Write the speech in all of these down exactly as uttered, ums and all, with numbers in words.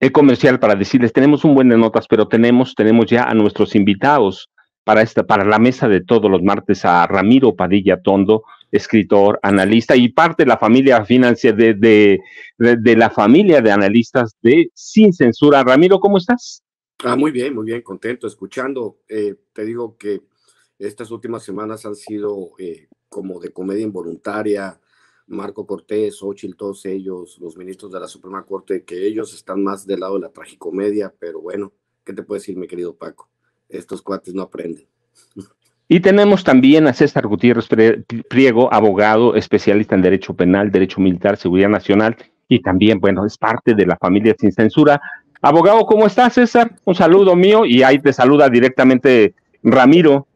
comercial para decirles, tenemos un buen de notas, pero tenemos, tenemos ya a nuestros invitados para esta, para la mesa de todos los martes, a Ramiro Padilla Tondo, escritor, analista y parte de la familia financiera, de, de, de, de la familia de analistas de Sin Censura. Ramiro, ¿cómo estás? Ah, muy bien, muy bien, contento, escuchando. Eh, te digo que estas últimas semanas han sido eh, como de comedia involuntaria. Marco Cortés, Xochitl, todos ellos, los ministros de la Suprema Corte, que ellos están más del lado de la tragicomedia, pero bueno, ¿qué te puedo decir, mi querido Paco? Estos cuates no aprenden. Y tenemos también a César Gutiérrez Priego, abogado, especialista en Derecho Penal, Derecho Militar, Seguridad Nacional, y también, bueno, es parte de la familia Sin Censura. Abogado, ¿cómo estás, César? Un saludo mío, y ahí te saluda directamente Ramiro.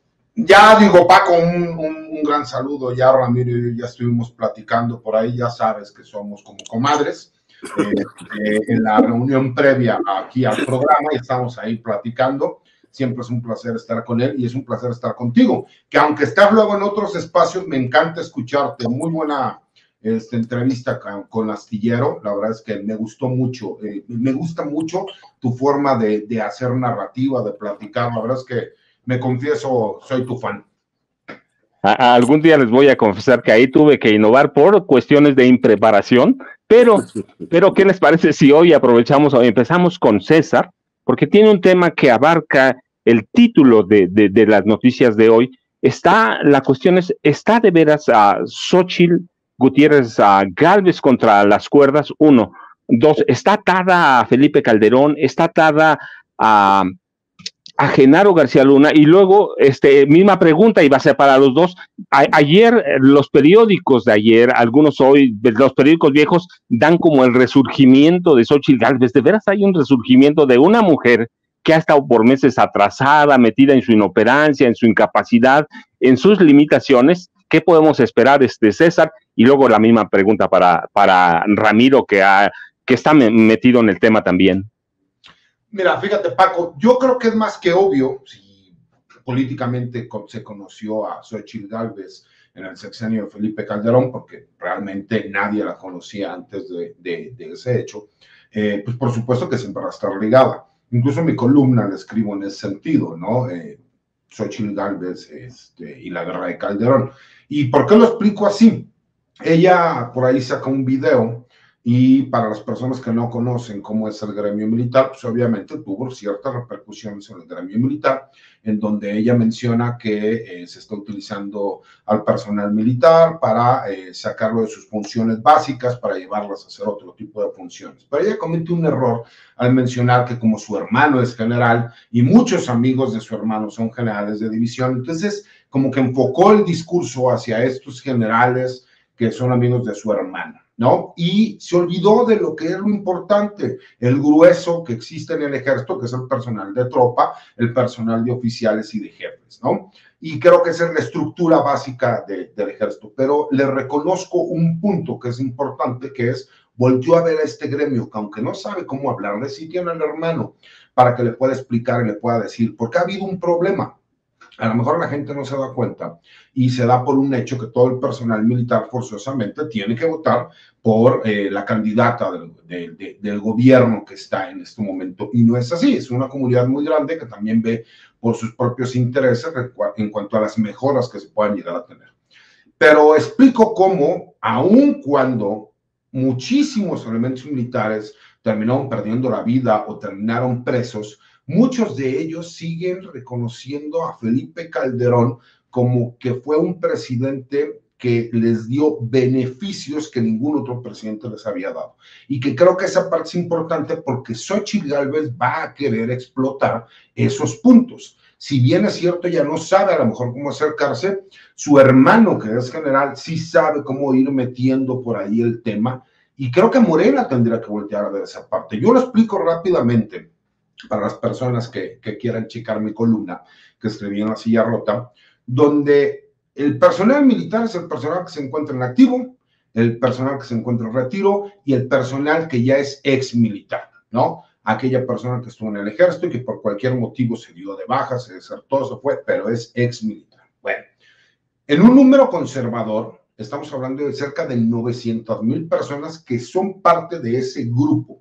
Ya digo, Paco, un, un, un gran saludo. Ya Ramiro y yo ya estuvimos platicando por ahí, ya sabes que somos como comadres. Eh, eh, en la reunión previa aquí al programa y estamos ahí platicando. Siempre es un placer estar con él y es un placer estar contigo, que aunque estás luego en otros espacios, me encanta escucharte. Muy buena este, entrevista con, con Astillero, la verdad es que me gustó mucho, eh, me gusta mucho tu forma de, de hacer narrativa, de platicar, la verdad es que me confieso, soy tu fan. A, a algún día les voy a confesar que ahí tuve que innovar por cuestiones de impreparación, pero, pero ¿qué les parece si hoy aprovechamos, hoy empezamos con César? Porque tiene un tema que abarca el título de, de, de las noticias de hoy. Está, la cuestión es, ¿está de veras a Xochitl Gutiérrez a Gálvez contra las cuerdas? Uno. Dos, ¿está atada a Felipe Calderón? ¿Está atada a... a Genaro García Luna? Y luego, este, misma pregunta, y va a ser para los dos. A, ayer, los periódicos de ayer, algunos hoy, los periódicos viejos, dan como el resurgimiento de Xochitl Gálvez. ¿De veras hay un resurgimiento de una mujer que ha estado por meses atrasada, metida en su inoperancia, en su incapacidad, en sus limitaciones? ¿Qué podemos esperar, este, César? Y luego la misma pregunta para, para Ramiro, que, ha, que está metido en el tema también. Mira, fíjate, Paco, yo creo que es más que obvio, si políticamente se conoció a Xochitl Gálvez en el sexenio de Felipe Calderón, porque realmente nadie la conocía antes de, de, de ese hecho, eh, pues por supuesto que siempre va a estar ligada. Incluso en mi columna le escribo en ese sentido, ¿no? Eh, Xochitl Gálvez este, y la guerra de Calderón. ¿Y por qué lo explico así? Ella por ahí saca un video. Y para las personas que no conocen cómo es el gremio militar, pues obviamente tuvo ciertas repercusiones en el gremio militar, en donde ella menciona que eh, se está utilizando al personal militar para eh, sacarlo de sus funciones básicas, para llevarlas a hacer otro tipo de funciones. Pero ella comete un error al mencionar que como su hermano es general y muchos amigos de su hermano son generales de división, entonces como que enfocó el discurso hacia estos generales que son amigos de su hermana, ¿no? Y se olvidó de lo que es lo importante, el grueso que existe en el ejército, que es el personal de tropa, el personal de oficiales y de jefes, ¿no? Y creo que esa es la estructura básica de, del ejército, pero le reconozco un punto que es importante, que es, volteó a ver a este gremio, que aunque no sabe cómo hablarle, sí tiene al hermano, para que le pueda explicar y le pueda decir, porque ha habido un problema. A lo mejor la gente no se da cuenta y se da por un hecho que todo el personal militar forzosamente tiene que votar por eh, la candidata del, de, de, del gobierno que está en este momento. Y no es así, es una comunidad muy grande que también ve por sus propios intereses en cuanto a las mejoras que se puedan llegar a tener. Pero explico cómo, aun cuando muchísimos elementos militares terminaron perdiendo la vida o terminaron presos, muchos de ellos siguen reconociendo a Felipe Calderón como que fue un presidente que les dio beneficios que ningún otro presidente les había dado. Y que creo que esa parte es importante porque Xochitl Gálvez va a querer explotar esos puntos. Si bien es cierto, ella no sabe a lo mejor cómo acercarse, su hermano, que es general, sí sabe cómo ir metiendo por ahí el tema. Y creo que Morena tendría que voltear a ver esa parte. Yo lo explico rápidamente para las personas que, que quieran checar mi columna, que escribí en La Silla Rota, donde el personal militar es el personal que se encuentra en activo, el personal que se encuentra en retiro y el personal que ya es ex militar, ¿no? Aquella persona que estuvo en el ejército y que por cualquier motivo se dio de baja, se desertó, se fue, pero es ex militar. Bueno, en un número conservador, estamos hablando de cerca de novecientas mil personas que son parte de ese grupo,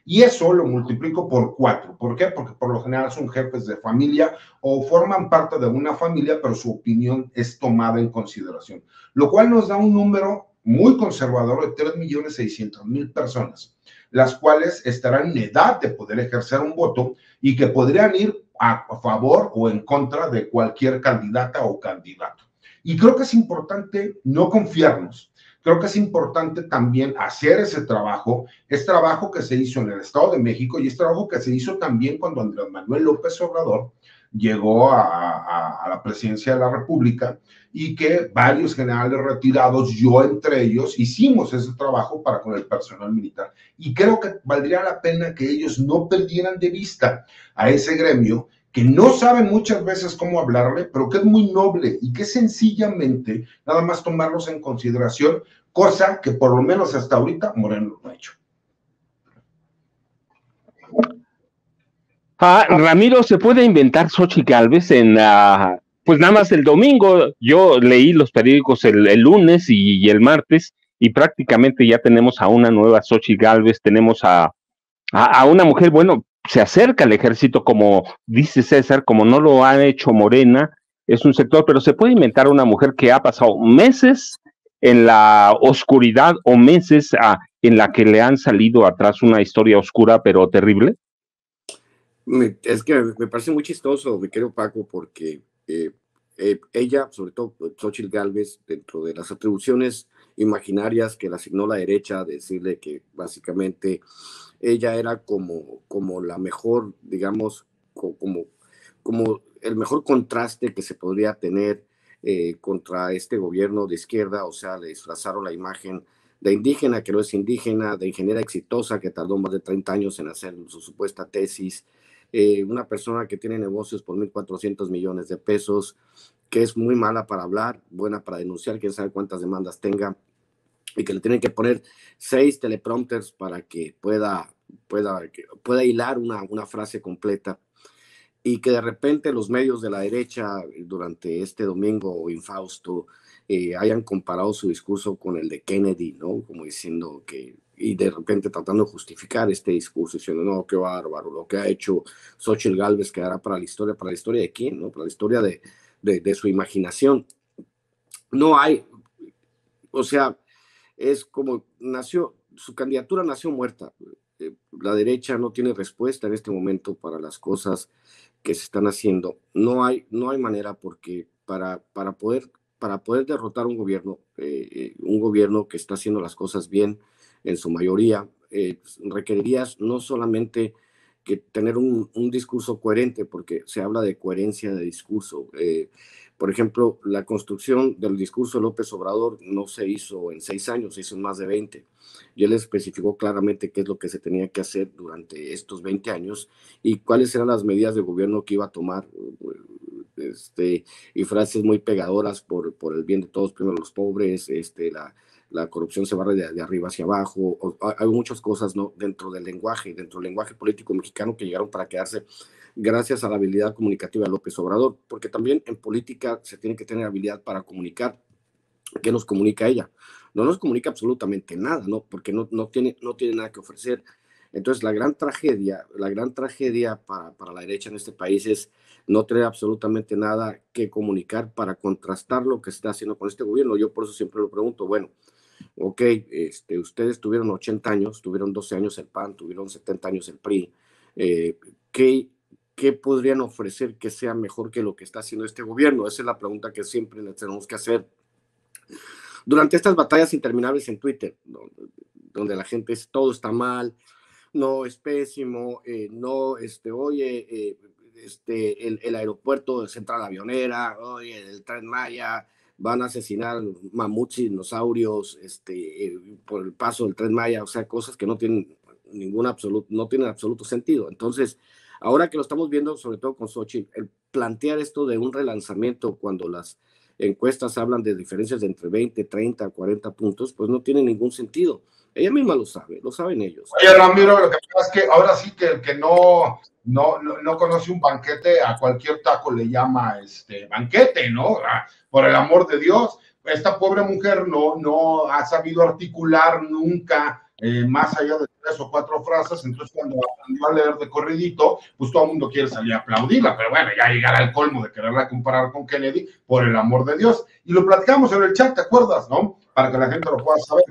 Y eso lo multiplico por cuatro. ¿Por qué? Porque por lo general son jefes de familia o forman parte de una familia, pero su opinión es tomada en consideración. Lo cual nos da un número muy conservador de tres millones seiscientos mil personas, las cuales estarán en edad de poder ejercer un voto y que podrían ir a favor o en contra de cualquier candidata o candidato. Y creo que es importante no confiarnos. Creo que es importante también hacer ese trabajo, es trabajo que se hizo en el Estado de México y es trabajo que se hizo también cuando Andrés Manuel López Obrador llegó a, a, a la presidencia de la República y que varios generales retirados, yo entre ellos, hicimos ese trabajo para con el personal militar. Y creo que valdría la pena que ellos no perdieran de vista a ese gremio que no saben muchas veces cómo hablarle, pero que es muy noble y que sencillamente nada más tomarlos en consideración, cosa que por lo menos hasta ahorita Moreno lo ha hecho. Ah, Ramiro, ¿se puede inventar Xochitl Gálvez en, uh, pues nada más el domingo? Yo leí los periódicos el, el lunes y, y el martes y prácticamente ya tenemos a una nueva Xochitl Gálvez, tenemos a, a, a una mujer, bueno, se acerca al ejército, como dice César, como no lo ha hecho Morena, es un sector, pero se puede inventar una mujer que ha pasado meses en la oscuridad o meses a, en la que le han salido atrás una historia oscura pero terrible. Es que me parece muy chistoso, mi querido Paco, porque eh, eh, ella, sobre todo Xochitl Gálvez, dentro de las atribuciones imaginarias que le asignó la derecha, decirle que básicamente ella era como, como la mejor, digamos, como, como el mejor contraste que se podría tener eh, contra este gobierno de izquierda, o sea, le disfrazaron la imagen de indígena que no es indígena, de ingeniera exitosa que tardó más de treinta años en hacer su supuesta tesis, eh, una persona que tiene negocios por mil cuatrocientos millones de pesos, que es muy mala para hablar, buena para denunciar, quién sabe cuántas demandas tenga, y que le tienen que poner seis teleprompters para que pueda, pueda, que pueda hilar una, una frase completa, y que de repente los medios de la derecha durante este domingo infausto eh, hayan comparado su discurso con el de Kennedy, ¿no? Como diciendo que, y de repente tratando de justificar este discurso, diciendo, no, qué bárbaro, lo que ha hecho Xochitl Gálvez quedará para la historia. ¿Para la historia de quién? ¿No? Para la historia de, de, de su imaginación. No hay, o sea, es como nació, su candidatura nació muerta. La derecha no tiene respuesta en este momento para las cosas que se están haciendo. No hay, no hay manera, porque para, para, poder, para poder derrotar un gobierno, eh, un gobierno que está haciendo las cosas bien en su mayoría, eh, requerirías no solamente que tener un, un discurso coherente, porque se habla de coherencia de discurso. Eh, por ejemplo, la construcción del discurso de López Obrador no se hizo en seis años, se hizo en más de veinte. Y él especificó claramente qué es lo que se tenía que hacer durante estos veinte años y cuáles eran las medidas de gobierno que iba a tomar, este, y frases muy pegadoras por, por el bien de todos, primero los pobres, este, la, la corrupción se barre de, de arriba hacia abajo. O, hay muchas cosas, ¿no?, dentro del lenguaje, dentro del lenguaje político mexicano que llegaron para quedarse gracias a la habilidad comunicativa de López Obrador, porque también en política se tiene que tener habilidad para comunicar. ¿Qué nos comunica ella? No nos comunica absolutamente nada, ¿no? Porque no, no, tiene, no tiene nada que ofrecer. Entonces, la gran tragedia, la gran tragedia para, para la derecha en este país es no tener absolutamente nada que comunicar para contrastar lo que se está haciendo con este gobierno. Yo por eso siempre lo pregunto, bueno, ok, este, ustedes tuvieron ochenta años, tuvieron doce años el P A N, tuvieron setenta años el P R I, eh, ¿qué, ¿qué podrían ofrecer que sea mejor que lo que está haciendo este gobierno? Esa es la pregunta que siempre le tenemos que hacer. Durante estas batallas interminables en Twitter, donde, donde la gente es, todo está mal, no, es pésimo, eh, no, este, oye, eh, este, el, el aeropuerto de Central Avionera, oye, el Tren Maya, van a asesinar mamuts y dinosaurios, este, eh, por el paso del Tren Maya, o sea, cosas que no tienen ningún absoluto, no tienen absoluto sentido. Entonces, ahora que lo estamos viendo, sobre todo con Xochitl, el plantear esto de un relanzamiento cuando las encuestas hablan de diferencias de entre veinte, treinta, cuarenta puntos, pues no tiene ningún sentido. Ella misma lo sabe, lo saben ellos. Oye, Ramiro, lo que pasa es que ahora sí que el que no, no, no, no conoce un banquete, a cualquier taco le llama este banquete, ¿no? Por el amor de Dios, esta pobre mujer no, no ha sabido articular nunca eh, más allá de tres o cuatro frases, entonces cuando aprendió a leer de corridito, pues todo el mundo quiere salir a aplaudirla, pero bueno, ya llegar al colmo de quererla comparar con Kennedy, por el amor de Dios. Y lo platicamos en el chat, ¿te acuerdas, no? Para que la gente lo pueda saber.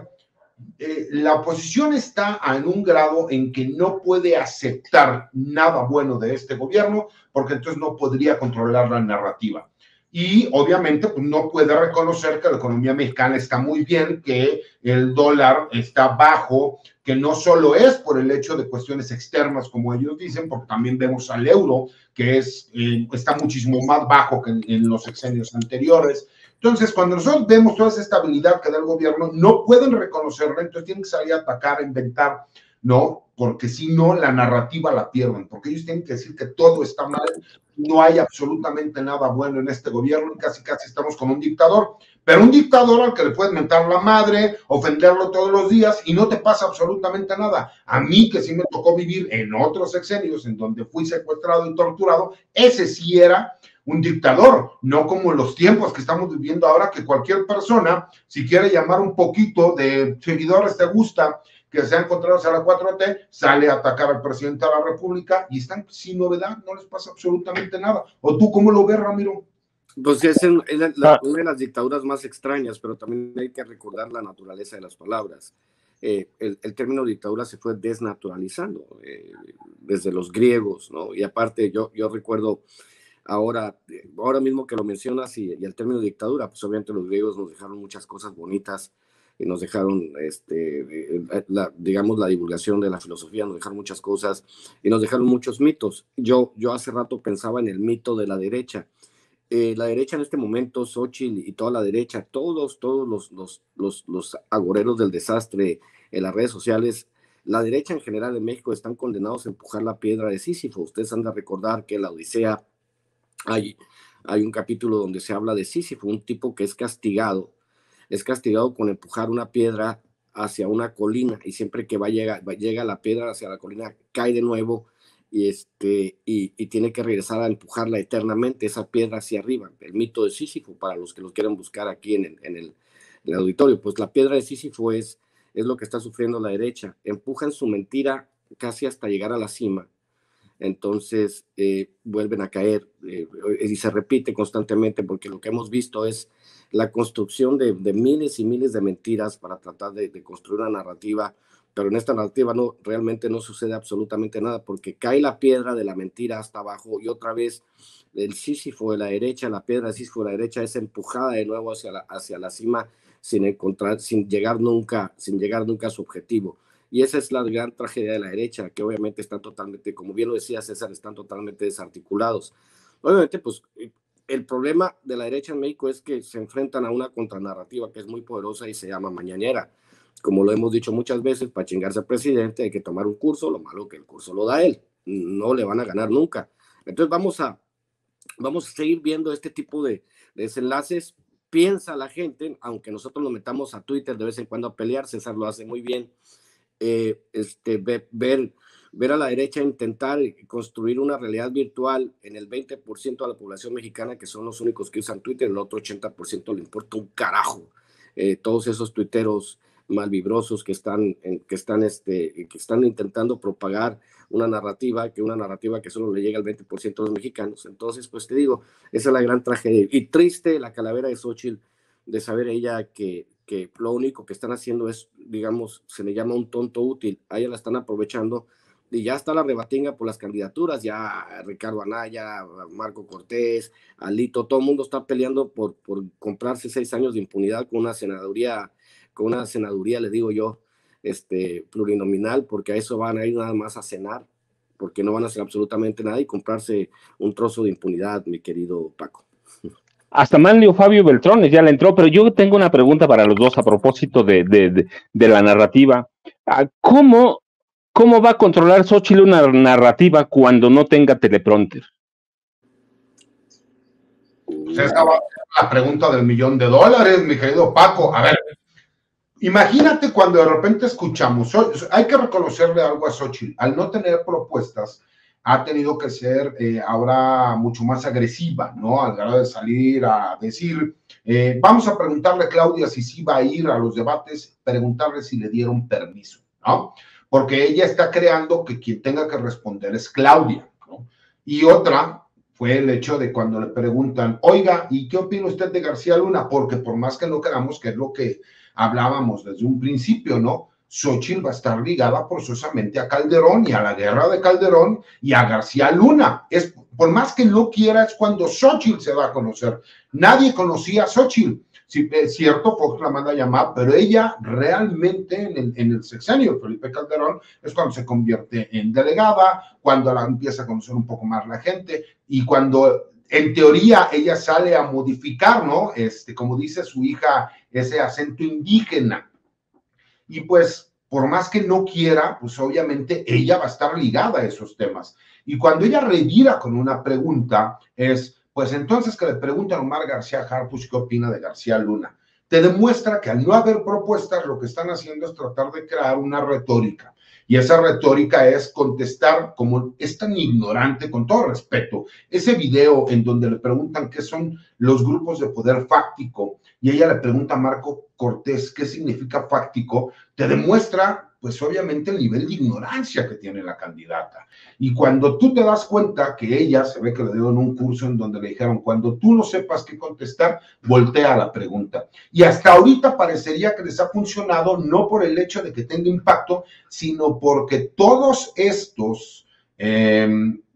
Eh, la oposición está en un grado en que no puede aceptar nada bueno de este gobierno, porque entonces no podría controlar la narrativa. Y obviamente pues, no puede reconocer que la economía mexicana está muy bien, que el dólar está bajo, que no solo es por el hecho de cuestiones externas, como ellos dicen, porque también vemos al euro, que es, eh, está muchísimo más bajo que en, en los sexenios anteriores. Entonces, cuando nosotros vemos toda esa estabilidad que da el gobierno, no pueden reconocerla, entonces tienen que salir a atacar, a inventar, ¿no? Porque si no, la narrativa la pierden, porque ellos tienen que decir que todo está mal, no hay absolutamente nada bueno en este gobierno, casi casi estamos con un dictador, pero un dictador al que le puedes mentar la madre, ofenderlo todos los días y no te pasa absolutamente nada. A mí, que sí me tocó vivir en otros sexenios en donde fui secuestrado y torturado, ese sí era un dictador, no como los tiempos que estamos viviendo ahora, que cualquier persona, si quiere llamar un poquito de seguidores, te gusta, que sean contrarios a la cuatro T, sale a atacar al presidente de la República y están sin novedad, no les pasa absolutamente nada. ¿O tú cómo lo ves, Ramiro? Pues es, en, es la, una de las dictaduras más extrañas, pero también hay que recordar la naturaleza de las palabras. Eh, el, el término dictadura se fue desnaturalizando eh, desde los griegos, ¿no? Y aparte, yo, yo recuerdo ahora, ahora mismo que lo mencionas y, y el término dictadura, pues obviamente los griegos nos dejaron muchas cosas bonitas y nos dejaron, este, la, digamos, la divulgación de la filosofía, nos dejaron muchas cosas y nos dejaron muchos mitos. Yo, yo hace rato pensaba en el mito de la derecha. Eh, la derecha en este momento, Xochitl y toda la derecha, todos, todos los, los, los, los agoreros del desastre en las redes sociales, la derecha en general en México están condenados a empujar la piedra de Sísifo. Ustedes han de recordar que en la Odisea hay, hay un capítulo donde se habla de Sísifo, un tipo que es castigado, es castigado con empujar una piedra hacia una colina y siempre que va llega, va, llega la piedra hacia la colina, cae de nuevo y, este, y, y tiene que regresar a empujarla eternamente, esa piedra hacia arriba. El mito de Sísifo, para los que lo quieran buscar aquí en el, en el, en el auditorio, pues la piedra de Sísifo es, es lo que está sufriendo la derecha. Empujan su mentira casi hasta llegar a la cima. Entonces eh, vuelven a caer eh, y se repite constantemente porque lo que hemos visto es la construcción de, de miles y miles de mentiras para tratar de, de construir una narrativa, pero en esta narrativa no, realmente no sucede absolutamente nada porque cae la piedra de la mentira hasta abajo y otra vez el Sísifo de la derecha, la piedra de Sísifo de la derecha es empujada de nuevo hacia la, hacia la cima sin encontrar, sin llegar nunca, sin llegar nunca a su objetivo. Y esa es la gran tragedia de la derecha, que obviamente están totalmente, como bien lo decía César, están totalmente desarticulados. Obviamente, pues, el problema de la derecha en México es que se enfrentan a una contranarrativa que es muy poderosa y se llama mañanera. Como lo hemos dicho muchas veces, para chingarse al presidente hay que tomar un curso, lo malo que el curso lo da él. No le van a ganar nunca. Entonces vamos a, vamos a seguir viendo este tipo de, de desenlaces. Piensa la gente, aunque nosotros nos metamos a Twitter de vez en cuando a pelear, César lo hace muy bien, Eh, este, ver, ver, ver a la derecha intentar construir una realidad virtual en el veinte por ciento de la población mexicana, que son los únicos que usan Twitter, el otro ochenta por ciento le importa un carajo. Eh, todos esos tuiteros malvibrosos que están, en, que, están este, que están intentando propagar una narrativa, que una narrativa que solo le llega al veinte por ciento de los mexicanos. Entonces, pues te digo, esa es la gran tragedia. Y triste la calavera de Xochitl, de saber ella que que lo único que están haciendo es, digamos, se le llama un tonto útil, a ella la están aprovechando y ya está la rebatinga por las candidaturas, ya Ricardo Anaya, Marco Cortés, Alito, todo el mundo está peleando por, por comprarse seis años de impunidad con una senaduría, con una senaduría, le digo yo, este, plurinominal, porque a eso van a ir nada más a cenar, porque no van a hacer absolutamente nada y comprarse un trozo de impunidad, mi querido Paco. Hasta Manlio Fabio Beltrones ya le entró, pero yo tengo una pregunta para los dos a propósito de, de, de, de la narrativa. ¿Cómo, ¿Cómo va a controlar Xochitl una narrativa cuando no tenga teleprompter? Pues esa va a ser la pregunta del millón de dólares, mi querido Paco. A ver, imagínate cuando de repente escuchamos, hay que reconocerle algo a Xochitl, al no tener propuestas, ha tenido que ser eh, ahora mucho más agresiva, ¿no? Al grado de salir a decir, eh, vamos a preguntarle a Claudia si sí va a ir a los debates, preguntarle si le dieron permiso, ¿no? Porque ella está creando que quien tenga que responder es Claudia, ¿no? Y otra fue el hecho de cuando le preguntan, oiga, ¿y qué opina usted de García Luna? Porque por más que no queramos, que es lo que hablábamos desde un principio, ¿no? Xóchitl va a estar ligada forzosamente a Calderón y a la guerra de Calderón y a García Luna. Es, por más que no quiera, es cuando Xóchitl se va a conocer. Nadie conocía a Xóchitl. Sí, es cierto, Fox la manda a llamar, pero ella realmente en el, en el sexenio de Felipe Calderón es cuando se convierte en delegada, cuando la empieza a conocer un poco más la gente y cuando en teoría ella sale a modificar, ¿no? Este, como dice su hija, ese acento indígena. Y pues, por más que no quiera, pues obviamente ella va a estar ligada a esos temas. Y cuando ella revira con una pregunta, es, pues entonces que le preguntan a Omar García Harfuch qué opina de García Luna. Te demuestra que al no haber propuestas, lo que están haciendo es tratar de crear una retórica. Y esa retórica es contestar como es tan ignorante, con todo respeto. Ese video en donde le preguntan qué son los grupos de poder fáctico y ella le pregunta a Marco Cortés qué significa fáctico, te demuestra, pues obviamente, el nivel de ignorancia que tiene la candidata. Y cuando tú te das cuenta que ella, se ve que le dieron un curso en donde le dijeron, cuando tú no sepas qué contestar, voltea la pregunta. Y hasta ahorita parecería que les ha funcionado, no por el hecho de que tenga impacto, sino porque todos estos eh,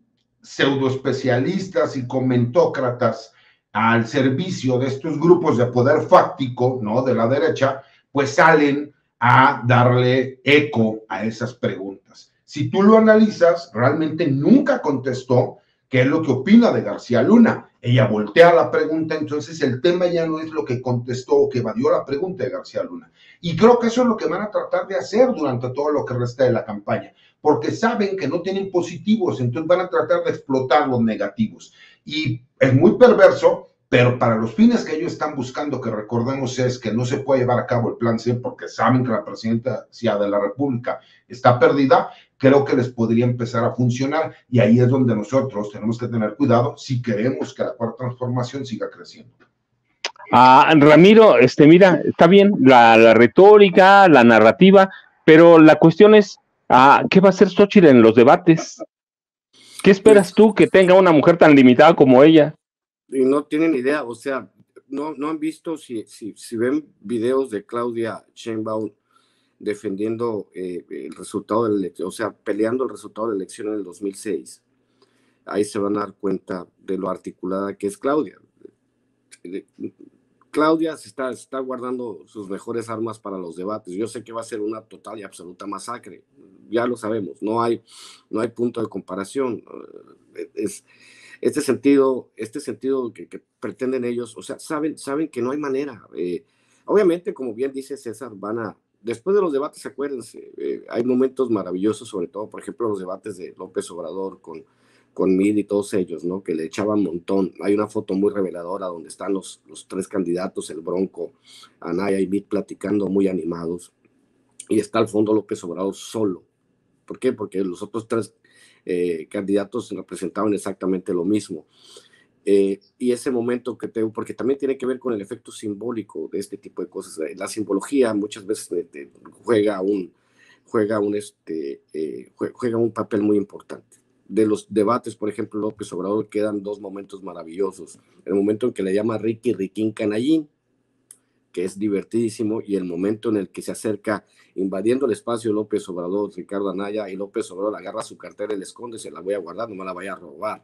pseudoespecialistas y comentócratas al servicio de estos grupos de poder fáctico, ¿no? De la derecha, pues salen a darle eco a esas preguntas. Si tú lo analizas, realmente nunca contestó qué es lo que opina de García Luna. Ella voltea la pregunta, entonces el tema ya no es lo que contestó o que evadió la pregunta de García Luna. Y creo que eso es lo que van a tratar de hacer durante todo lo que resta de la campaña, porque saben que no tienen positivos, entonces van a tratar de explotar los negativos. Y es muy perverso, pero para los fines que ellos están buscando, que recordemos es que no se puede llevar a cabo el plan C, porque saben que la presidencia de la República está perdida, creo que les podría empezar a funcionar, y ahí es donde nosotros tenemos que tener cuidado si queremos que la cuarta transformación siga creciendo. Ah, Ramiro, este, mira, está bien la, la retórica, la narrativa, pero la cuestión es, ah, ¿qué va a hacer Xóchitl en los debates? ¿Qué esperas tú que tenga una mujer tan limitada como ella? Y no tienen idea, o sea, no, no han visto, si, si, si ven videos de Claudia Sheinbaum defendiendo eh, el resultado de la elección, o sea, peleando el resultado de la elección en el dos mil seis, ahí se van a dar cuenta de lo articulada que es Claudia. Claudia se está, se está guardando sus mejores armas para los debates. Yo sé que va a ser una total y absoluta masacre, ya lo sabemos, no hay, no hay punto de comparación. Es, este sentido, este sentido que, que pretenden ellos, o sea, saben, saben que no hay manera. Eh, obviamente, como bien dice César, van a, después de los debates, acuérdense, eh, hay momentos maravillosos, sobre todo, por ejemplo, los debates de López Obrador con, con Mid y todos ellos, ¿no? Que le echaban un montón. Hay una foto muy reveladora donde están los, los tres candidatos, el Bronco, Anaya y Mid, platicando muy animados, y está al fondo López Obrador solo. ¿Por qué? Porque los otros tres eh, candidatos representaban exactamente lo mismo. Eh, y ese momento que tengo, porque también tiene que ver con el efecto simbólico de este tipo de cosas. La simbología muchas veces eh, eh, juega un, juega un, este, eh, juega un papel muy importante. De los debates, por ejemplo, López Obrador, quedan dos momentos maravillosos. El momento en que le llama Ricky Riquín Canallín, que es divertidísimo, y el momento en el que se acerca invadiendo el espacio López Obrador, Ricardo Anaya, y López Obrador agarra su cartera y le esconde, se la voy a guardar, no me la vaya a robar.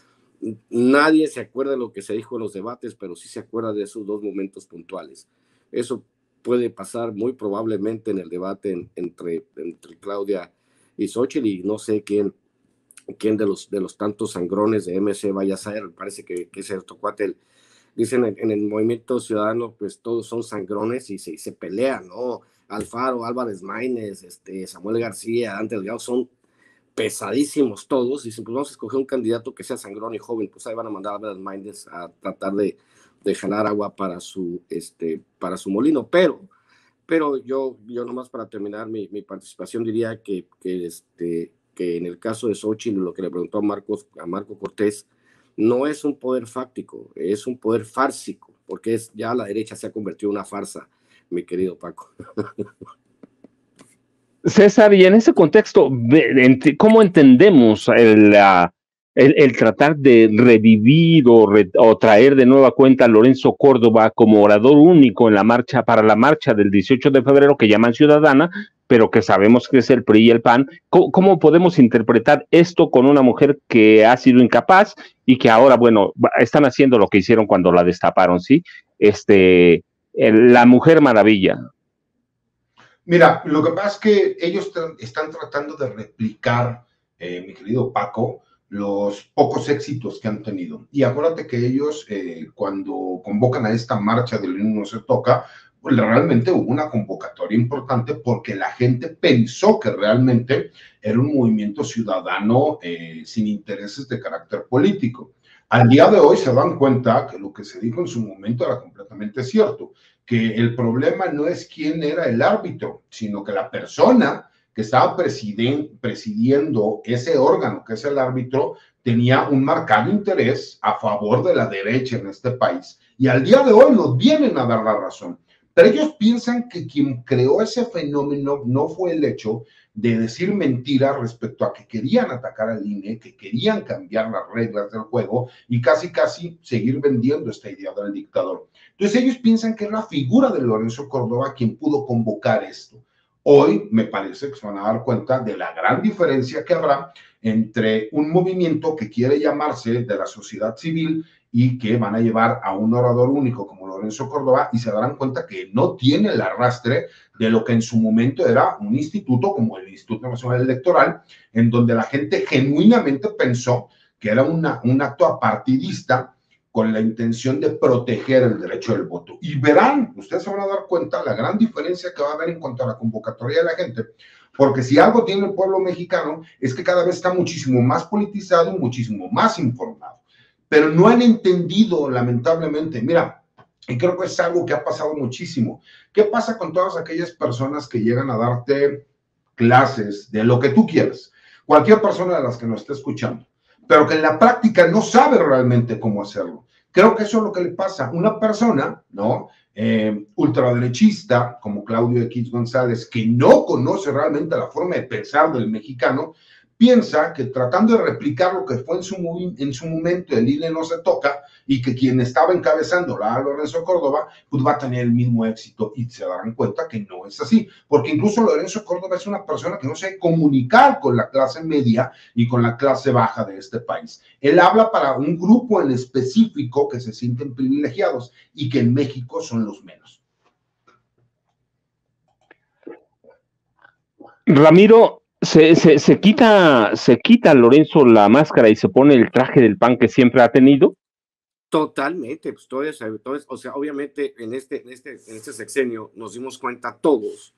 Nadie se acuerda de lo que se dijo en los debates, pero sí se acuerda de esos dos momentos puntuales. Eso puede pasar muy probablemente en el debate en, entre, entre Claudia y Xóchitl, y no sé quién, quién de, los, de los tantos sangrones de M C vaya a ser. Parece que, que es cierto cuate. El, dicen en, en el movimiento ciudadano, pues todos son sangrones y se, y se pelean, ¿no? Alfaro, Álvarez Maínez, este, Samuel García, Dante Delgado, son pesadísimos todos, y dicen, pues vamos a escoger un candidato que sea sangrón y joven, pues ahí van a mandar a Álvarez Maínez a tratar de, de jalar agua para su, este, para su molino, pero, pero yo, yo nomás para terminar mi, mi participación diría que, que, este, que en el caso de Xóchitl, lo que le preguntó a, Marcos, a Marco Cortés, no es un poder fáctico, es un poder fársico, porque es, ya la derecha se ha convertido en una farsa, mi querido Paco. César, y en ese contexto, ¿cómo entendemos el, uh, el, el tratar de revivir o, re, o traer de nueva cuenta a Lorenzo Córdoba como orador único en la marcha, para la marcha del dieciocho de febrero que llaman ciudadana, pero que sabemos que es el P R I y el P A N? ¿Cómo, cómo podemos interpretar esto con una mujer que ha sido incapaz y que ahora, bueno, están haciendo lo que hicieron cuando la destaparon, ¿sí? Este, el, la Mujer Maravilla. Mira, lo que pasa es que ellos están tratando de replicar, eh, mi querido Paco, los pocos éxitos que han tenido. Y acuérdate que ellos, eh, cuando convocan a esta marcha del I N E No Se Toca, pues realmente hubo una convocatoria importante porque la gente pensó que realmente era un movimiento ciudadano eh, sin intereses de carácter político. Al día de hoy se dan cuenta que lo que se dijo en su momento era completamente cierto, que el problema no es quién era el árbitro, sino que la persona que estaba presidiendo ese órgano, que es el árbitro, tenía un marcado interés a favor de la derecha en este país. Y al día de hoy nos vienen a dar la razón. Pero ellos piensan que quien creó ese fenómeno no fue el hecho de decir mentiras respecto a que querían atacar al I N E, que querían cambiar las reglas del juego y casi casi seguir vendiendo esta idea del dictador. Entonces ellos piensan que es la figura de Lorenzo Córdoba quien pudo convocar esto. Hoy me parece que se van a dar cuenta de la gran diferencia que habrá entre un movimiento que quiere llamarse de la sociedad civil y que van a llevar a un orador único como Lorenzo Córdoba, y se darán cuenta que no tiene el arrastre de lo que en su momento era un instituto como el Instituto Nacional Electoral, en donde la gente genuinamente pensó que era una, un acto apartidista con la intención de proteger el derecho del voto. Y verán, ustedes se van a dar cuenta la gran diferencia que va a haber en cuanto a la convocatoria de la gente, porque si algo tiene el pueblo mexicano es que cada vez está muchísimo más politizado y muchísimo más informado, pero no han entendido, lamentablemente. Mira, y creo que es algo que ha pasado muchísimo. ¿Qué pasa con todas aquellas personas que llegan a darte clases de lo que tú quieras? Cualquier persona de las que nos esté escuchando, pero que en la práctica no sabe realmente cómo hacerlo. Creo que eso es lo que le pasa. Una persona, ¿no? Eh, ultraderechista, como Claudio X González, que no conoce realmente la forma de pensar del mexicano, piensa que tratando de replicar lo que fue en su, en su momento el I N E No Se Toca, y que quien estaba encabezando a Lorenzo Córdoba, pues va a tener el mismo éxito, y se darán cuenta que no es así, porque incluso Lorenzo Córdoba es una persona que no sabe comunicar con la clase media y con la clase baja de este país. Él habla para un grupo en específico que se sienten privilegiados y que en México son los menos. Ramiro, Se, se, se quita, se quita Lorenzo la máscara y se pone el traje del P A N que siempre ha tenido. Totalmente, pues todo eso, todo eso, o sea, obviamente en este, en este, en este sexenio nos dimos cuenta todos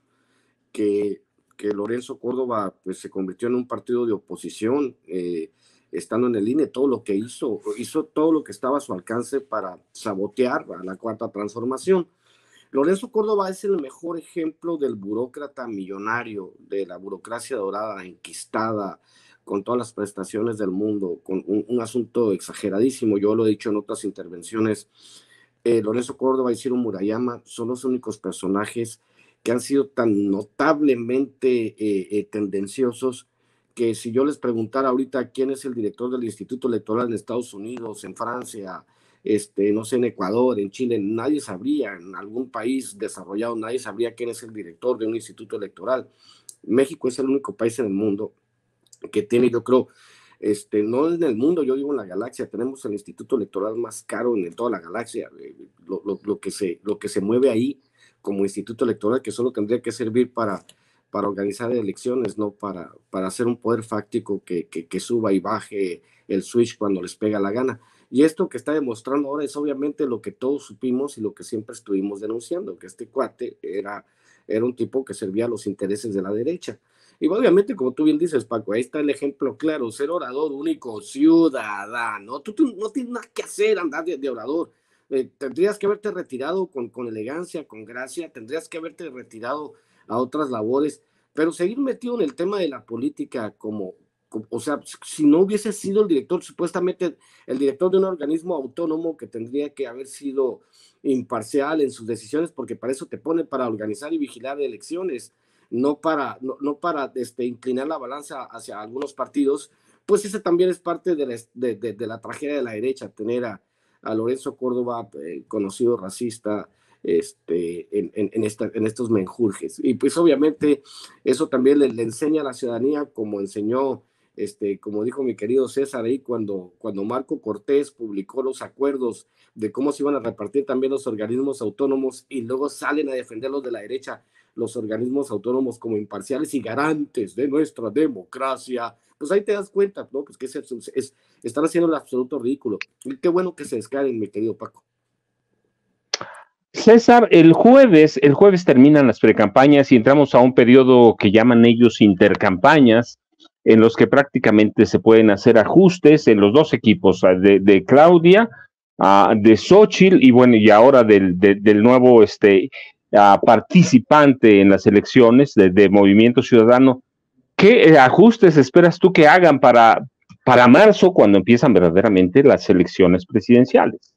que, que Lorenzo Córdoba pues se convirtió en un partido de oposición, eh, estando en el I N E. Todo lo que hizo, hizo todo lo que estaba a su alcance para sabotear a la Cuarta Transformación. Lorenzo Córdoba es el mejor ejemplo del burócrata millonario, de la burocracia dorada, enquistada, con todas las prestaciones del mundo, con un, un asunto exageradísimo. Yo lo he dicho en otras intervenciones. Eh, Lorenzo Córdoba y Ciro Murayama son los únicos personajes que han sido tan notablemente eh, eh, tendenciosos que si yo les preguntara ahorita quién es el director del Instituto Electoral en Estados Unidos, en Francia, Este, no sé, en Ecuador, en Chile, nadie sabría, en algún país desarrollado, nadie sabría quién es el director de un instituto electoral. México es el único país en el mundo que tiene, yo creo, este, no en el mundo, yo digo en la galaxia, tenemos el instituto electoral más caro en toda la galaxia, lo, lo, lo, que, se, lo que se mueve ahí como instituto electoral, que solo tendría que servir para, para organizar elecciones, no para, para hacer un poder fáctico que, que, que suba y baje el switch cuando les pega la gana. Y esto que está demostrando ahora es obviamente lo que todos supimos y lo que siempre estuvimos denunciando, que este cuate era, era un tipo que servía a los intereses de la derecha. Y obviamente, como tú bien dices, Paco, ahí está el ejemplo claro: ser orador único, ciudadano. Tú, tú no tienes nada que hacer, andar de, de orador. Eh, tendrías que haberte retirado con, con elegancia, con gracia, tendrías que haberte retirado a otras labores, pero seguir metido en el tema de la política como... O sea, si no hubiese sido el director, supuestamente el director de un organismo autónomo que tendría que haber sido imparcial en sus decisiones, porque para eso te pone, para organizar y vigilar elecciones. no para, no, no para este, inclinar la balanza hacia algunos partidos, pues ese también es parte de la, de, de, de la tragedia de la derecha, tener a, a Lorenzo Córdoba, eh, conocido racista, este, en, en, en, esta, en estos menjurjes. Y pues obviamente eso también le, le enseña a la ciudadanía, como enseñó, este, como dijo mi querido César ahí, cuando, cuando Marco Cortés publicó los acuerdos de cómo se iban a repartir también los organismos autónomos, y luego salen a defenderlos de la derecha, los organismos autónomos como imparciales y garantes de nuestra democracia. Pues ahí te das cuenta, ¿no? Pues que es, es, es, están haciendo el absoluto ridículo. Y qué bueno que se descarguen, mi querido Paco. César, el jueves, el jueves terminan las precampañas y entramos a un periodo que llaman ellos intercampañas, en los que prácticamente se pueden hacer ajustes en los dos equipos, de, de Claudia, uh, de Xóchitl, y bueno, y ahora del, de, del nuevo este, uh, participante en las elecciones de, de Movimiento Ciudadano. ¿Qué ajustes esperas tú que hagan para, para marzo, cuando empiezan verdaderamente las elecciones presidenciales?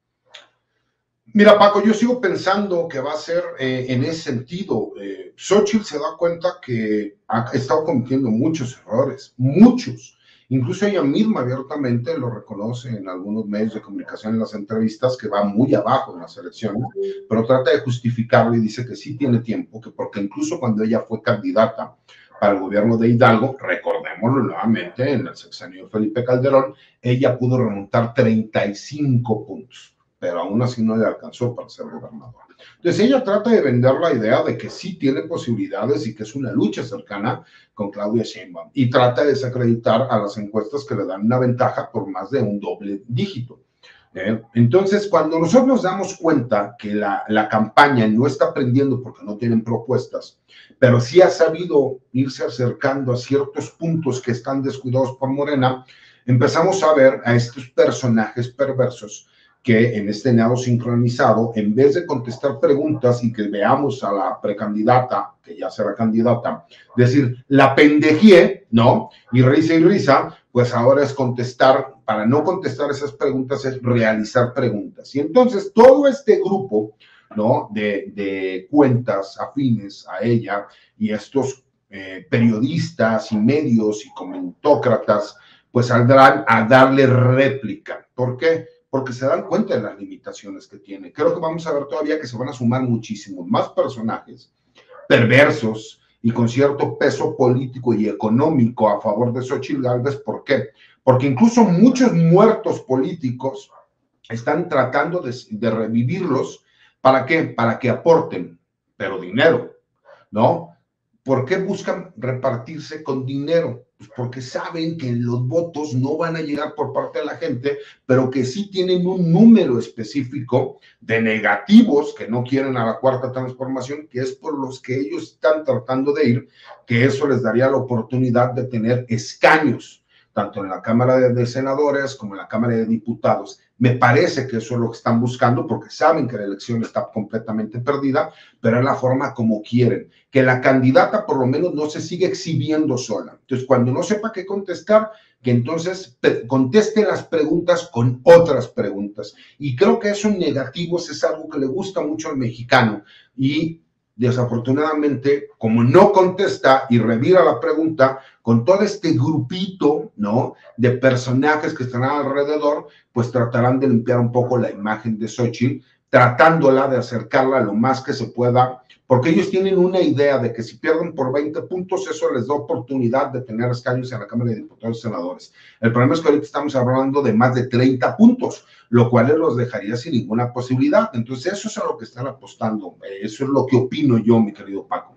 Mira, Paco, yo sigo pensando que va a ser eh, en ese sentido. Eh, Xóchitl se da cuenta que ha estado cometiendo muchos errores, muchos. Incluso ella misma abiertamente lo reconoce en algunos medios de comunicación, en las entrevistas, que va muy abajo en las elecciones, pero trata de justificarlo y dice que sí tiene tiempo, que porque incluso cuando ella fue candidata para el gobierno de Hidalgo, recordémoslo nuevamente, en el sexenio de Felipe Calderón, ella pudo remontar treinta y cinco puntos, pero aún así no le alcanzó para ser gobernadora. Entonces ella trata de vender la idea de que sí tiene posibilidades y que es una lucha cercana con Claudia Sheinbaum, y trata de desacreditar a las encuestas que le dan una ventaja por más de un doble dígito. ¿Eh? Entonces, cuando nosotros nos damos cuenta que la, la campaña no está aprendiendo porque no tienen propuestas, pero sí ha sabido irse acercando a ciertos puntos que están descuidados por Morena, empezamos a ver a estos personajes perversos que en este nado sincronizado, en vez de contestar preguntas y que veamos a la precandidata, que ya será candidata, decir, la pendejé, ¿no? Y risa y risa, pues ahora es contestar, para no contestar esas preguntas, es realizar preguntas. Y entonces todo este grupo, ¿no? De, de cuentas afines a ella y estos eh, periodistas y medios y comentócratas, pues saldrán a darle réplica. ¿Por qué? Porque se dan cuenta de las limitaciones que tiene. Creo que vamos a ver todavía que se van a sumar muchísimos más personajes perversos y con cierto peso político y económico a favor de Xóchitl Gálvez. ¿Por qué? Porque incluso muchos muertos políticos están tratando de, de revivirlos. ¿Para qué? Para que aporten, pero dinero, ¿no? ¿Por qué buscan repartirse con dinero? Pues porque saben que los votos no van a llegar por parte de la gente, pero que sí tienen un número específico de negativos que no quieren a la cuarta transformación, que es por los que ellos están tratando de ir, que eso les daría la oportunidad de tener escaños, tanto en la Cámara de, de Senadores como en la Cámara de Diputados. Me parece que eso es lo que están buscando, porque saben que la elección está completamente perdida, pero es la forma como quieren, que la candidata por lo menos no se siga exhibiendo sola. Entonces, cuando no sepa qué contestar, que entonces conteste las preguntas con otras preguntas. Y creo que esos negativos es algo que le gusta mucho al mexicano, y desafortunadamente, como no contesta y revira la pregunta, con todo este grupito, ¿no?, de personajes que están alrededor, pues tratarán de limpiar un poco la imagen de Xóchitl, tratándola de acercarla lo más que se pueda, porque ellos tienen una idea de que si pierden por veinte puntos, eso les da oportunidad de tener escaños en la Cámara de Diputados y Senadores. El problema es que ahorita estamos hablando de más de treinta puntos, lo cual los dejaría sin ninguna posibilidad. Entonces, eso es a lo que están apostando. Eso es lo que opino yo, mi querido Paco.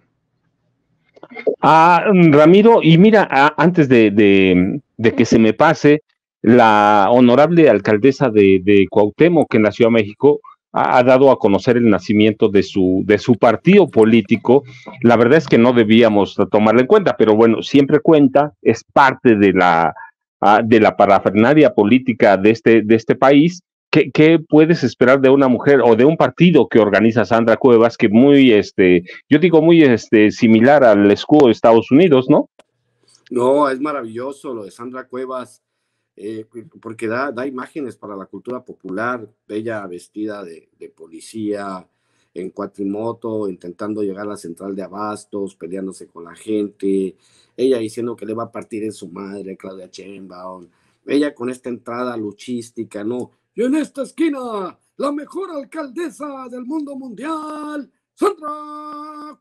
Ah, Ramiro, y mira, ah, antes de, de, de que se me pase, la honorable alcaldesa de, de Cuauhtémoc, que en la Ciudad de México, ha, ha dado a conocer el nacimiento de su, de su partido político. La verdad es que no debíamos tomarla en cuenta, pero bueno, siempre cuenta, es parte de la, ah, de la parafernalia política de este, de este país. ¿Qué, ¿Qué puedes esperar de una mujer o de un partido que organiza Sandra Cuevas, que muy, este, yo digo muy este, similar al escudo de Estados Unidos, ¿no? No, es maravilloso lo de Sandra Cuevas, eh, porque da, da imágenes para la cultura popular, ella vestida de, de policía, en cuatrimoto, intentando llegar a la central de abastos, peleándose con la gente, ella diciendo que le va a partir en su madre, Claudia Sheinbaum, ella con esta entrada luchística, ¿no? Yo en esta esquina, la mejor alcaldesa del mundo mundial, Sandra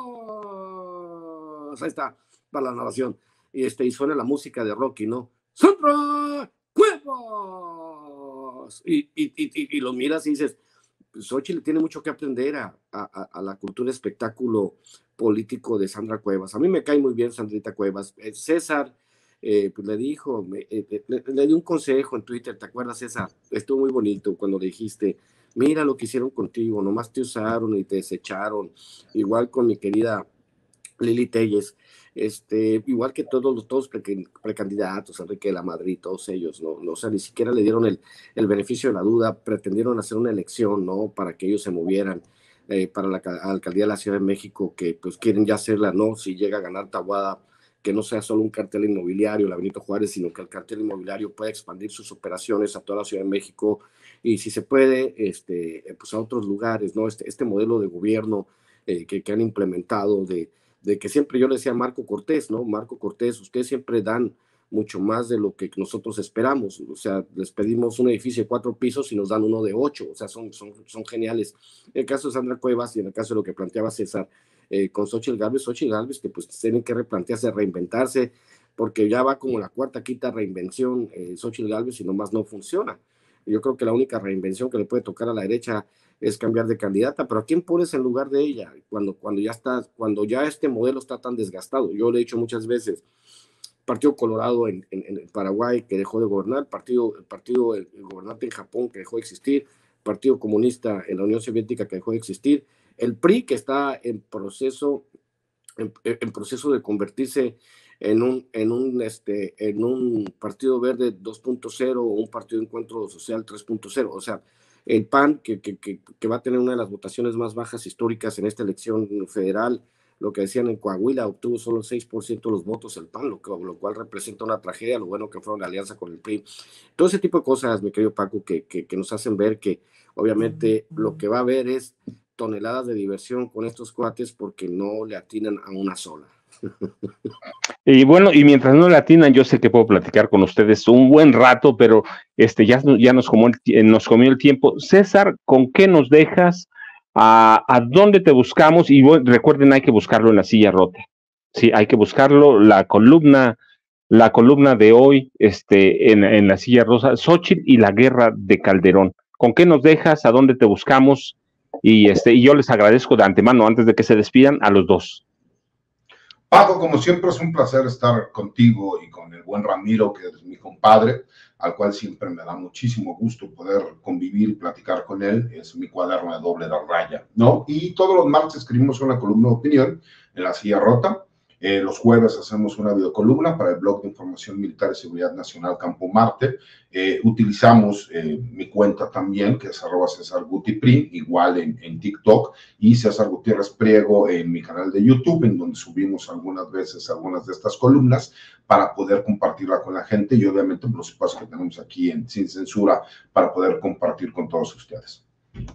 Cuevas. Ahí está, para la narración. Y, este, y suena la música de Rocky, ¿no? Sandra Cuevas. Y, y, y, y lo miras y dices, Xochitl tiene mucho que aprender a, a, a la cultura espectáculo político de Sandra Cuevas. A mí me cae muy bien Sandrita Cuevas. Eh, César eh, pues le dijo, me, eh, le, le di un consejo en Twitter, ¿te acuerdas, César? Estuvo muy bonito cuando le dijiste, mira lo que hicieron contigo, nomás te usaron y te desecharon. Igual con mi querida Lili Telles, este, igual que todos los todos pre, precandidatos, Enrique de la Madrid, todos ellos, ¿no? no o sea, ni siquiera le dieron el, el beneficio de la duda, pretendieron hacer una elección, ¿no? Para que ellos se movieran eh, para la alcaldía de la Ciudad de México, que pues quieren ya hacerla, ¿no? Si llega a ganar Taboada, que no sea solo un cartel inmobiliario, la Benito Juárez, sino que el cartel inmobiliario pueda expandir sus operaciones a toda la Ciudad de México y si se puede, este, pues a otros lugares, ¿no? Este, este modelo de gobierno eh, que, que han implementado de de que siempre yo le decía a Marco Cortés, ¿no? Marco Cortés, ustedes siempre dan mucho más de lo que nosotros esperamos, o sea, les pedimos un edificio de cuatro pisos y nos dan uno de ocho, o sea, son, son, son geniales. En el caso de Sandra Cuevas y en el caso de lo que planteaba César, eh, con Xochitl Gálvez, Xochitl Gálvez, que pues tienen que replantearse, reinventarse, porque ya va como la cuarta, quinta reinvención eh, Xochitl Gálvez y nomás no funciona. Yo creo que la única reinvención que le puede tocar a la derecha es cambiar de candidata, pero ¿a quién pones en lugar de ella? Cuando, cuando, ya está, cuando ya este modelo está tan desgastado. Yo le he dicho muchas veces, Partido Colorado en, en, en Paraguay que dejó de gobernar, partido, el partido el, el gobernante en Japón que dejó de existir, Partido Comunista en la Unión Soviética que dejó de existir, el P R I que está en proceso, en, en proceso de convertirse en un, en un, este, en un partido verde dos punto cero o un partido de encuentro social tres punto cero, o sea, el P A N, que, que, que, que va a tener una de las votaciones más bajas históricas en esta elección federal, lo que decían en Coahuila, obtuvo solo el seis por ciento de los votos el P A N, lo, que, lo cual representa una tragedia, lo bueno que fueron la alianza con el P R I. Todo ese tipo de cosas, mi querido Paco, que, que, que nos hacen ver que obviamente lo que va a haber es toneladas de diversión con estos cuates porque no le atinan a una sola. Y bueno, y mientras no le atinan, yo sé que puedo platicar con ustedes un buen rato, pero este ya, ya nos, comió el, nos comió el tiempo. César, ¿con qué nos dejas? ¿A, a dónde te buscamos? Y bueno, recuerden, hay que buscarlo en La Silla Rota. Sí, hay que buscarlo, la columna, la columna de hoy, este, en, en La Silla Rosa, Xochitl y la guerra de Calderón. ¿Con qué nos dejas? ¿A dónde te buscamos? Y este, y yo les agradezco de antemano, antes de que se despidan, a los dos. Paco, como siempre es un placer estar contigo y con el buen Ramiro, que es mi compadre, al cual siempre me da muchísimo gusto poder convivir y platicar con él. Es mi cuaderno de doble de raya, ¿no? Y todos los martes escribimos una columna de opinión en La Silla Rota. Eh, los jueves hacemos una videocolumna para el blog de información militar y seguridad nacional Campo Marte. Eh, utilizamos eh, mi cuenta también, que es arroba César Gutiprim, igual en, en TikTok, y César Gutiérrez Priego en mi canal de YouTube, en donde subimos algunas veces algunas de estas columnas para poder compartirla con la gente y obviamente los espacios que tenemos aquí en Sin Censura para poder compartir con todos ustedes.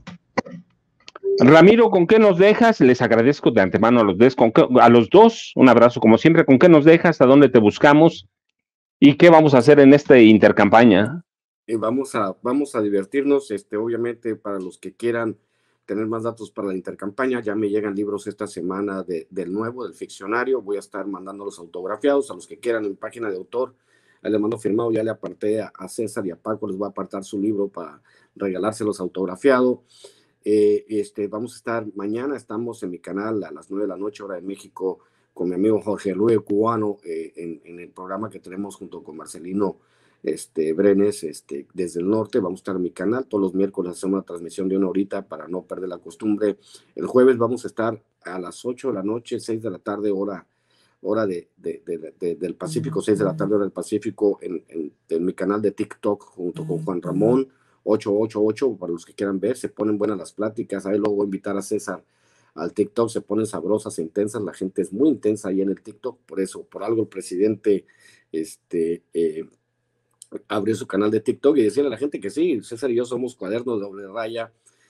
Ramiro, ¿con qué nos dejas? Les agradezco de antemano a los, des, con qué, a los dos, un abrazo como siempre. ¿Con qué nos dejas? ¿A dónde te buscamos? ¿Y qué vamos a hacer en esta intercampaña? Eh, vamos, a, vamos a divertirnos, este, obviamente para los que quieran tener más datos para la intercampaña, ya me llegan libros esta semana de, del nuevo, del ficcionario, voy a estar mandándolos autografiados a los que quieran en mi página de autor, ahí le mando firmado, ya le aparté a, a César y a Paco, les voy a apartar su libro para regalárselos autografiado. Eh, este, vamos a estar mañana, estamos en mi canal a las nueve de la noche, hora de México, con mi amigo Jorge Luis Cubano, eh, en, en el programa que tenemos junto con Marcelino este, Brenes, este, desde el norte. Vamos a estar en mi canal, todos los miércoles hacemos una transmisión de una horita para no perder la costumbre. El jueves vamos a estar a las ocho de la noche, seis de la tarde, hora, hora de, de, de, de, del Pacífico, seis de la tarde, hora del Pacífico, en, en, en mi canal de TikTok junto con Juan Ramón, ocho ocho ocho, para los que quieran ver, se ponen buenas las pláticas. Ahí luego voy a invitar a César al TikTok, se ponen sabrosas e intensas, la gente es muy intensa ahí en el TikTok, por eso, por algo el presidente este, eh, abrió su canal de TikTok y decirle a la gente que sí, César y yo somos cuadernos de doble raya,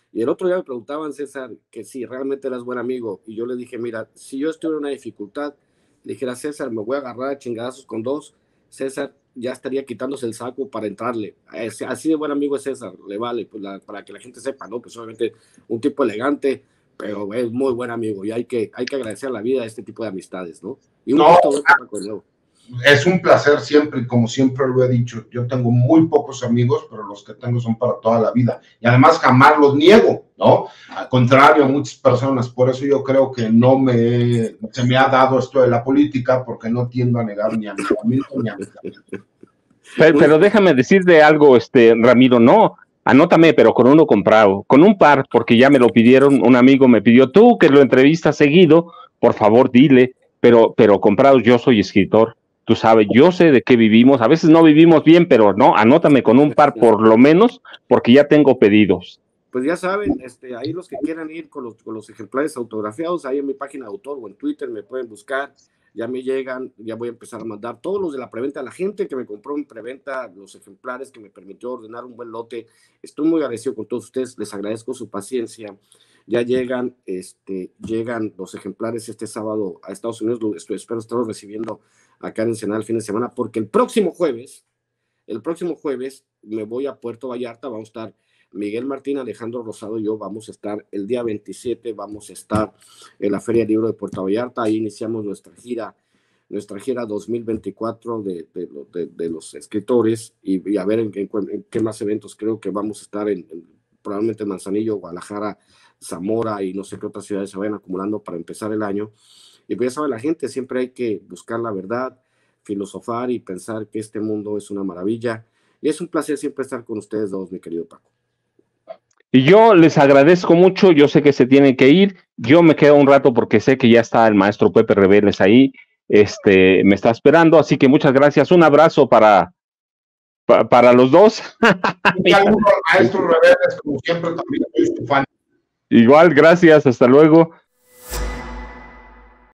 Y el otro día me preguntaban, César, que si realmente eras buen amigo. Y yo le dije, mira, si yo estuviera en una dificultad, le dijera, César, me voy a agarrar a chingadazos con dos, César ya estaría quitándose el saco para entrarle. Así de buen amigo es César, le vale, pues la, para que la gente sepa, ¿no? Pues obviamente un tipo elegante, pero es muy buen amigo y hay que, hay que agradecer a la vida a este tipo de amistades, ¿no? Y un no, gusto con él. Es un placer siempre, y como siempre lo he dicho, yo tengo muy pocos amigos, pero los que tengo son para toda la vida. Y además jamás los niego, ¿no? Al contrario, a muchas personas. Por eso yo creo que no me, se me ha dado esto de la política, porque no tiendo a negar ni amigamiento ni amistamiento. Pero, pero déjame decirte algo, este Ramiro, no, anótame, pero con uno comprado, con un par, porque ya me lo pidieron, un amigo me pidió, tú que lo entrevistas seguido, por favor dile, pero, pero comprado, yo soy escritor. Tú sabes, yo sé de qué vivimos, a veces no vivimos bien, pero no, anótame con un par por lo menos, porque ya tengo pedidos. Pues ya saben, este, ahí los que quieran ir con los, con los ejemplares autografiados, ahí en mi página de autor o en Twitter me pueden buscar, ya me llegan, ya voy a empezar a mandar todos los de la preventa, la gente que me compró en preventa, los ejemplares que me permitió ordenar un buen lote, estoy muy agradecido con todos ustedes, les agradezco su paciencia. Ya llegan, este, llegan los ejemplares este sábado a Estados Unidos, lo, estoy, espero estarlos recibiendo acá en Ensenada el fin de semana, porque el próximo jueves, el próximo jueves me voy a Puerto Vallarta, vamos a estar Miguel Martín, Alejandro Rosado y yo, vamos a estar el día veintisiete, vamos a estar en la Feria del Libro de Puerto Vallarta, ahí iniciamos nuestra gira, nuestra gira dos mil veinticuatro de, de, de, de los escritores, y, y a ver en, en, en qué más eventos, creo que vamos a estar en, en probablemente en Manzanillo, Guadalajara, Zamora y no sé qué otras ciudades se vayan acumulando para empezar el año. Y pues ya sabe la gente, siempre hay que buscar la verdad, filosofar y pensar que este mundo es una maravilla. Y es un placer siempre estar con ustedes dos, mi querido Paco. Y yo les agradezco mucho, yo sé que se tienen que ir, yo me quedo un rato porque sé que ya está el maestro Pepe Reveles ahí, este, me está esperando, así que muchas gracias, un abrazo para, pa, para los dos. Y al maestro Reveles, como siempre, también soy su fan. Igual, gracias, hasta luego.